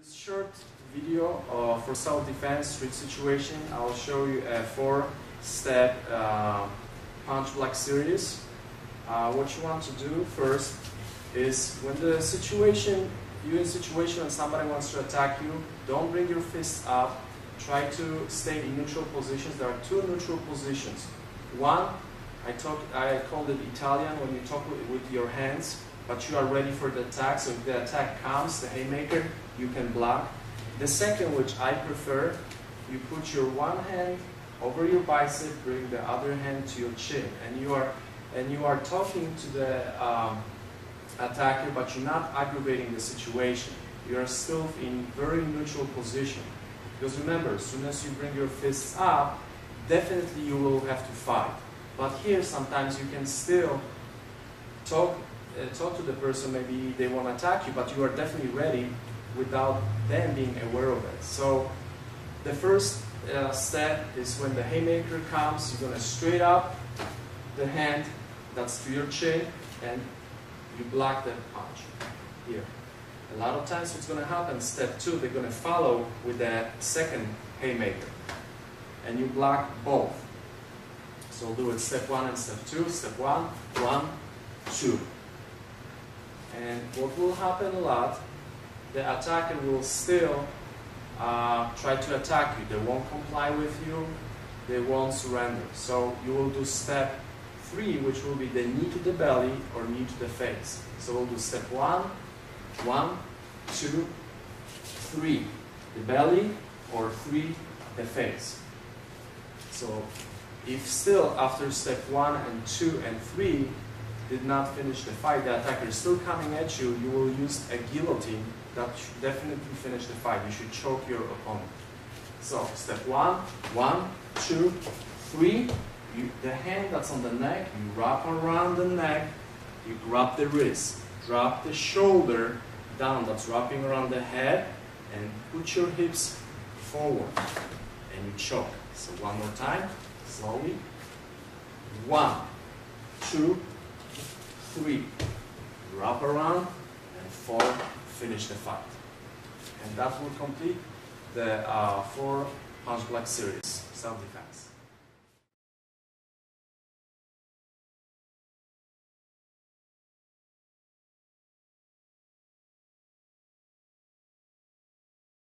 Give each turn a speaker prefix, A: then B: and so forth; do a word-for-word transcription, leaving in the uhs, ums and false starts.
A: this short video uh, for self-defense street situation, I'll show you a four-step uh, punch block series. Uh, what you want to do first is when the situation, you're in a situation when somebody wants to attack you, don't bring your fists up. Try to stay in neutral positions. There are two neutral positions. One, I, talk, I called it Italian, when you talk with, with your hands, but you are ready for the attack. So if the attack comes, the haymaker, you can block. The second, which I prefer, you put your one hand over your bicep, bring the other hand to your chin, and you are and you are talking to the um, attacker, but you're not aggravating the situation. You are still in very neutral position. Because remember, as soon as you bring your fists up, definitely you will have to fight. But here, sometimes you can still talk, uh, talk to the person, maybe they want to attack you, but you are definitely ready without them being aware of it. So the first uh, step is when the haymaker comes, you're going to straight up the hand that's to your chin, and you block the punch here. A lot of times what's going to happen, step two, they're going to follow with that second haymaker. And you block both. So we'll do it step one and step two. Step one, one, two. And what will happen a lot, the attacker will still uh, try to attack you. They won't comply with you. They won't surrender. So you will do step three, which will be the knee to the belly or knee to the face. So we'll do step one, one, two, three, the belly, or three, the face. So if still after step one and two and three did not finish the fight, the attacker is still coming at you, you will use a guillotine that should definitely finish the fight. You should choke your opponent. So step one, one, two, three. You, the hand that's on the neck, you wrap around the neck, you grab the wrist, drop the shoulder down, that's wrapping around the head, and put your hips forward, and you choke. So one more time, slowly. One, two, three. Wrap around, and four, finish the fight. And that will complete the uh, four punch block series, self-defense.